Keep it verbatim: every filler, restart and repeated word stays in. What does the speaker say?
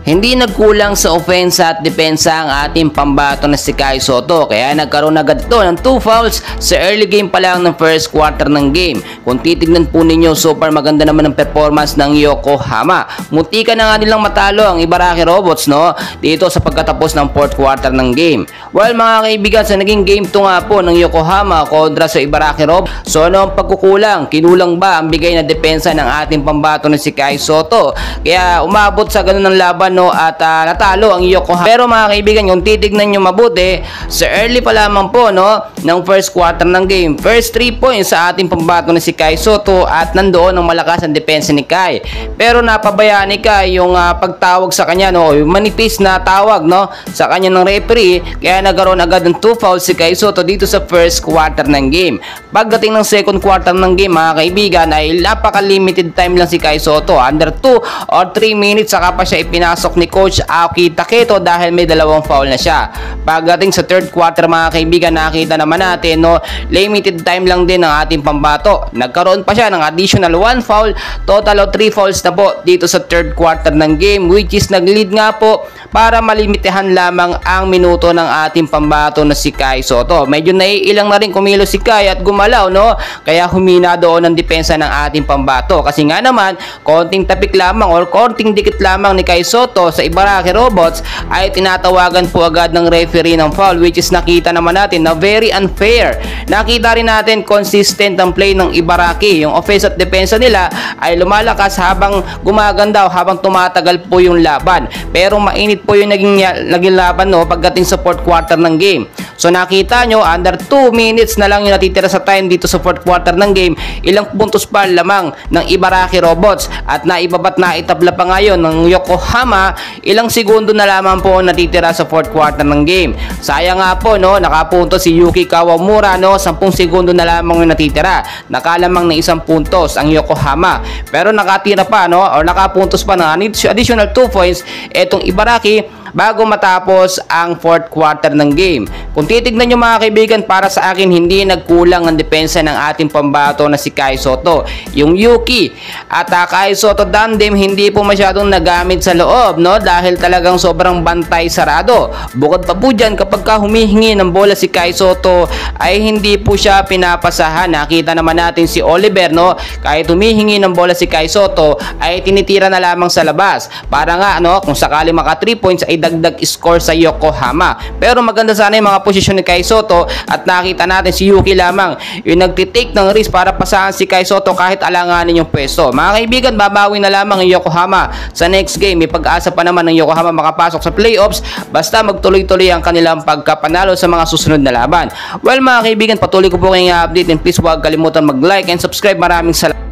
Hindi nagkulang sa opensa at depensa ang ating pambato na si Kai Sotto, kaya nagkaroon agad ito ng two fouls sa early game pa lang ng first quarter ng game. Kung titignan po ninyo, super maganda naman ang performance ng Yokohama. Muntika na nga nilang matalo ang Ibaraki Robots, no, dito sa pagkatapos ng fourth quarter ng game. Well mga kaibigan, sa naging game two nga po ng Yokohama kontra sa Ibaraki Robots, so ano ang pagkukulang? Kinulang ba ang bigay na depensa ng ating pambato na si Kai Sotto? Kaya umabot sa ganun ng laban, no, at uh, natalo ang Yokohama. Pero mga kaibigan, kung titignan nyo mabuti, sa early pa lamang po, no, ng first quarter ng game, first three points sa ating pambato na si Kai Sotto at nandoon ang malakas ang depensa ni Kai. Pero napabayaan ni Kai yung uh, pagtawag sa kanya, no, yung manipis na tawag, no, sa kanya ng referee, kaya nagkaroon agad ng two fouls si Kai Sotto dito sa first quarter ng game. Pagdating ng second quarter ng game, mga kaibigan, ay napaka-limited time lang si Kai Sotto, under two or three minutes, saka pa siya ipinasok ni Coach Aoki Taketo dahil may dalawang foul na siya. Pagdating sa third quarter, mga kaibigan, nakita naman natin, no, limited time lang din ng ating pambato. Nagkaroon pa siya ng additional one foul, total of three fouls na po dito sa third quarter ng game, which is nag-lead nga po para malimitahan lamang ang minuto ng ating pambato na si Kai Sotto. Medyo naiilang na rin kumilos si Kai at gumalaw, no, kaya humina doon ang depensa ng ating pambato. Kasi nga naman, konting tapik lamang or konting dikit lamang ni Kai Sotto sa Ibaraki Robots ay tinatawagan po agad ng referee ng foul, which is nakita naman natin na very unfair. Nakita rin natin consistent ang play ng Ibaraki. Yung offense at depensa nila ay lumalakas habang gumaganda o habang tumatagal po yung laban. Pero mainit po yung naging, naging laban, no, pagdating sa fourth quarter ng game. So nakita nyo, under two minutes na lang yung natitira sa time dito sa fourth quarter ng game. Ilang puntos pa lamang ng Ibaraki Robots at naibabat na itabla pa ngayon ng Yokohama. Ilang segundo na lamang po natitira sa fourth quarter ng game. Sayang nga po, no, nakapunto si Yuki Kawamura, no, ten segundo na lamang yung natitira. Nakalamang na isang puntos ang Yokohama. Pero nakatira pa, no, or nakapuntos pa ng additional two points etong Ibaraki bago matapos ang fourth quarter ng game. Kung titignan nyo mga kaibigan, para sa akin hindi nagkulang ang depensa ng ating pambato na si Kai Sotto. Yung Yuki at uh, Kai Sotto tandem hindi po masyadong nagamit sa loob, no, dahil talagang sobrang bantay sarado. Bukod pa po dyan, kapag ka humihingi ng bola si Kai Sotto ay hindi po siya pinapasahan. Nakita naman natin si Oliver, no, kahit humihingi ng bola si Kai Sotto ay tinitira na lamang sa labas para nga, no, kung sakali maka three points ay dagdag score sa Yokohama. Pero maganda sana yung mga posisyon ni Kai Sotto at nakita natin si Yuki lamang yung nagtitake ng risk para pasahan si Kai Sotto kahit alanganin yung pwesto. Mga kaibigan, babawi na lamang ang Yokohama sa next game. May pag-asa pa naman ng Yokohama makapasok sa playoffs basta magtuloy-tuloy ang kanilang pagkapanalo sa mga susunod na laban. Well mga kaibigan, patuloy ko po kayong update and please huwag kalimutan mag-like and subscribe. Maraming salamat.